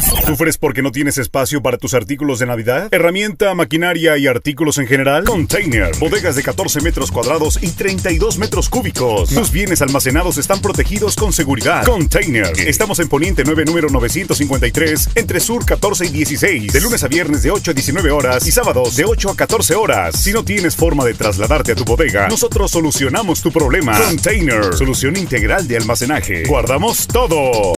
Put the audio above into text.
¿Sufres porque no tienes espacio para tus artículos de Navidad? ¿Herramienta, maquinaria y artículos en general? Container. Bodegas de 14 metros cuadrados y 32 metros cúbicos. Tus bienes almacenados están protegidos con seguridad. Container. Estamos en Poniente 9, número 953, entre Sur 14 y 16. De lunes a viernes de 8 a 19 horas y sábados de 8 a 14 horas. Si no tienes forma de trasladarte a tu bodega, nosotros solucionamos tu problema. Container. Solución integral de almacenaje. Guardamos todo.